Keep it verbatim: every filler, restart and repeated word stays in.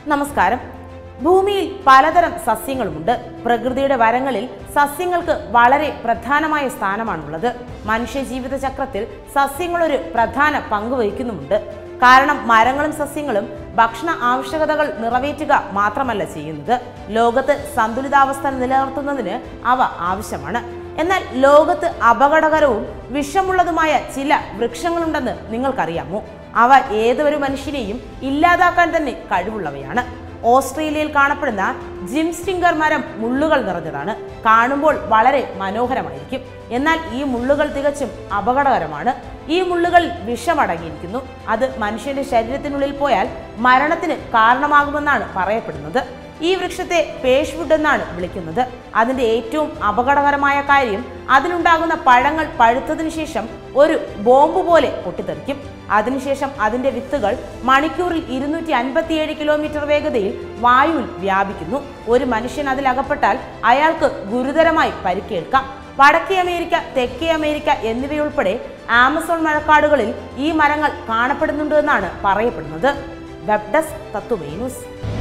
നമസ്കാരം. ഭൂമിയിൽ പലതരം സസ്യങ്ങളുമുണ്ട്. പ്രകൃതിയുടെ വരങ്ങളിൽ സസ്യങ്ങൾക്ക് വളരെ പ്രധാനമായ സ്ഥാനമാണുള്ളത്. മനുഷ്യ ജീവിത ചക്രത്തിൽ സസ്യങ്ങൾ ഒരു പ്രധാന പങ്ക് വഹിക്കുന്നുമുണ്ട്. കാരണം മരങ്ങളും സസ്യങ്ങളും ഭക്ഷണ ആവശ്യകതകൾ നിറവേറ്റുക മാത്രമല്ല ചെയ്യുന്നത്, ലോകത്ത് സന്തുലിതാവസ്ഥ നിലനിർത്തുന്നതിന് അവ ആവശ്യമാണ്. എന്നാൽ ലോകത്ത് അപകടകരവും വിഷമുള്ളതുമായ ചില വൃക്ഷങ്ങളുണ്ടെന്ന് നിങ്ങൾക്കറിയാമോ? അവ ഏതൊരു മനുഷ്യനെയും ഇല്ലാതാക്കാൻ തന്നെ കഴിവുള്ളവയാണ്. ഓസ്ട്രേലിയയിൽ കാണപ്പെടുന്ന ജിംസ്റ്റിംഗർ മരം മുള്ളുകൾ നിറഞ്ഞതാണ്. കാണുമ്പോൾ വളരെ മനോഹരമായിരിക്കും, എന്നാൽ ഈ മുള്ളുകൾ തികച്ചും അപകടകരമാണ്. ഈ മുള്ളുകളിൽ വിഷമടങ്ങിയിരിക്കുന്നു. അത് മനുഷ്യന്റെ ശരീരത്തിനുള്ളിൽ പോയാൽ മരണത്തിന് കാരണമാകുമെന്നാണ് പറയപ്പെടുന്നത്. ഈ വൃക്ഷത്തെ പേഷ്വുഡ് എന്നാണ് വിളിക്കുന്നത്. അതിന്റെ ഏറ്റവും അപകടകരമായ കാര്യം, അതിലുണ്ടാകുന്ന പഴങ്ങൾ പഴുത്തതിനു ശേഷം ഒരു ബോംബ് പോലെ പൊട്ടിത്തെറിക്കും. അതിനുശേഷം അതിന്റെ വിത്തുകൾ മണിക്കൂറിൽ ഇരുന്നൂറ്റി അൻപത്തിയേഴ് കിലോമീറ്റർ വേഗതയിൽ വായുവിൽ വ്യാപിക്കുന്നു. ഒരു മനുഷ്യൻ അതിലകപ്പെട്ടാൽ അയാൾക്ക് ഗുരുതരമായി പരിക്കേൽക്കാം. വടക്കേ അമേരിക്ക, തെക്കേ അമേരിക്ക എന്നിവയുൾപ്പെടെ ആമസോൺ മഴക്കാടുകളിൽ ഈ മരങ്ങൾ കാണപ്പെടുന്നുണ്ട് എന്നാണ് പറയപ്പെടുന്നത്. Web desk Tatwamayi news.